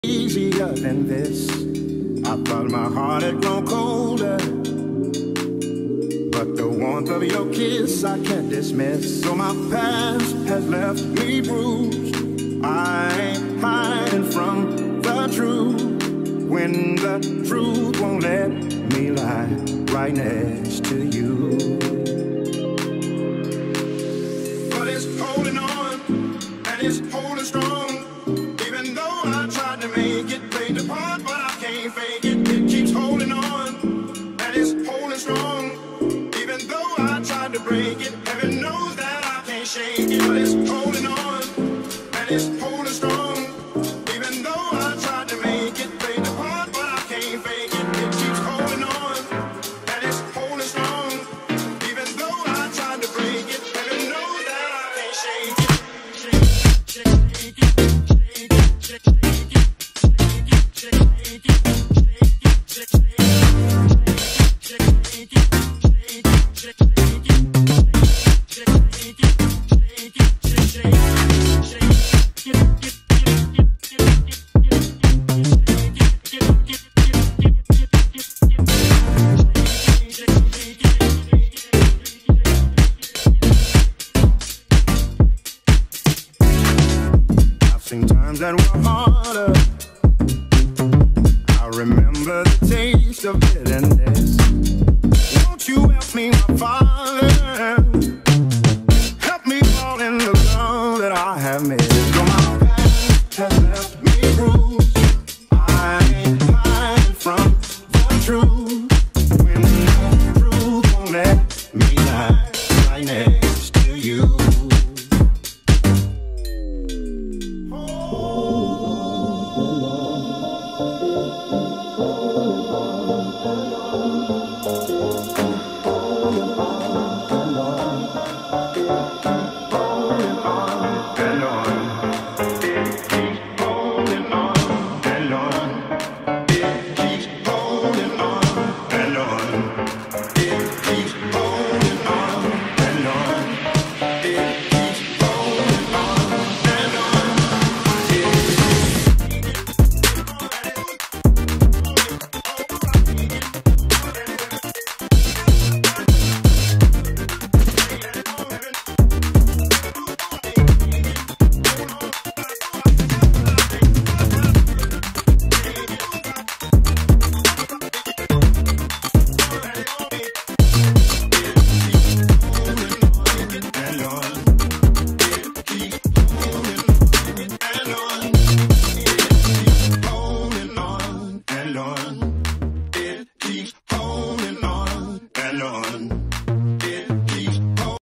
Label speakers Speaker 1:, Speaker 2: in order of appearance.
Speaker 1: Easier than this. I thought my heart had grown colder, but the warmth of your kiss I can't dismiss. So my past has left me bruised. I ain't hiding from the truth when the truth won't let me lie right next to you. But it's holding on and it's holding strong. Even though I tried to make it play the part, but I can't fake it. It keeps holding on and it's holding strong. Even though I tried to break it, heaven knows that I can't shake it. But it's holding on and it's holding strong. Even though I tried to make it play the part, but I can't fake it. It keeps holding on and it's holding strong. Even though I tried to break it, heaven knows that I can't shake it. Shake Times that were harder. I remember the taste of bitterness. Won't you help me, my Father? Help me fall in the love that I have missed. So my past has left me bruised. I ain't hiding from the truth when the truth won't let me lie right next to you. It keeps holding on and on.